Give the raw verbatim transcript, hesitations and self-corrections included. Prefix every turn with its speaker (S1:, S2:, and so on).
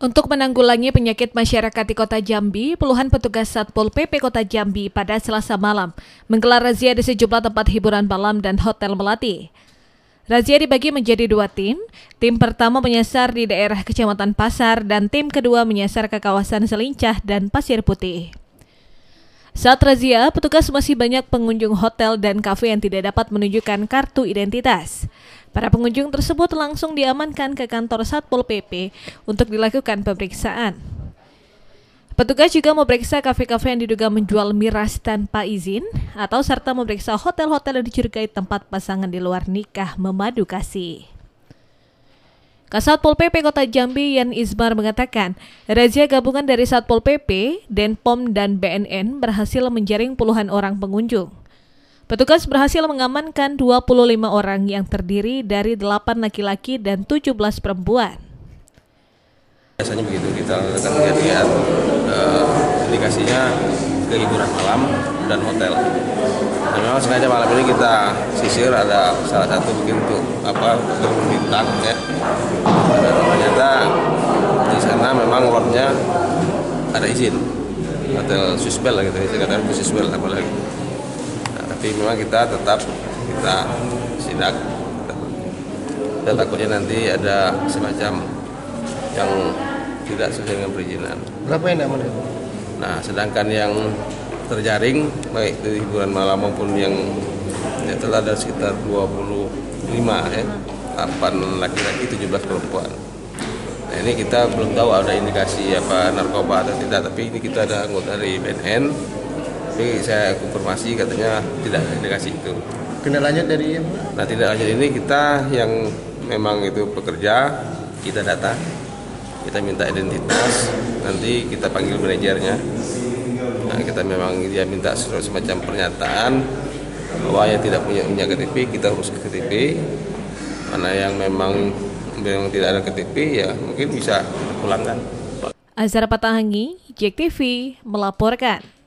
S1: Untuk menanggulangi penyakit masyarakat di Kota Jambi, puluhan petugas Satpol P P Kota Jambi pada Selasa malam menggelar razia di sejumlah tempat hiburan malam dan hotel melati. Razia dibagi menjadi dua tim. Tim pertama menyasar di daerah Kecamatan Pasar dan tim kedua menyasar ke kawasan Selincah dan Pasir Putih. Saat razia, petugas masih banyak pengunjung hotel dan kafe yang tidak dapat menunjukkan kartu identitas. Para pengunjung tersebut langsung diamankan ke kantor Satpol P P untuk dilakukan pemeriksaan. Petugas juga memeriksa kafe-kafe yang diduga menjual miras tanpa izin atau serta memeriksa hotel-hotel yang dicurigai tempat pasangan di luar nikah memadu kasih. Kasatpol P P Kota Jambi Yan Ismar mengatakan, razia gabungan dari Satpol P P, Denpom, dan B N N berhasil menjaring puluhan orang pengunjung. Petugas berhasil mengamankan dua puluh lima orang yang terdiri dari delapan laki-laki dan tujuh belas perempuan.
S2: Biasanya begitu kita lakukan kegiatan, uh, indikasinya ke hiburan malam dan hotel. Dan memang sengaja malam ini kita sisir, ada salah satu mungkin untuk apa untuk bintang ya. Dan ternyata di sana memang lotnya ada izin hotel Swissbell lah gitu, saya katakan Swissbell apa lagi. Nah, tapi memang kita tetap kita sidak dan takutnya nanti ada semacam yang tidak sesuai dengan perizinan.
S3: Berapa yang aman?
S2: Nah, sedangkan yang terjaring baik dari hiburan malam maupun yang ya, telah ada sekitar dua puluh lima ya, delapan laki-laki, tujuh belas perempuan. Nah, ini kita belum tahu ada indikasi apa narkoba atau tidak, tapi ini kita ada anggota dari B N N. Tapi saya konfirmasi katanya tidak ada indikasi itu.
S3: Tindak lanjut dari
S2: Nah, tindak lanjut ini kita yang memang itu pekerja, kita data, kita minta identitas, nanti kita panggil manajernya. Nah, kita memang dia minta semacam pernyataan bahwa yang tidak punya punya K T P, kita urus ke K T P. Mana yang memang memang tidak ada K T P, ya mungkin bisa dipulangkan.
S1: Azhar Patahangi, J E K T V melaporkan.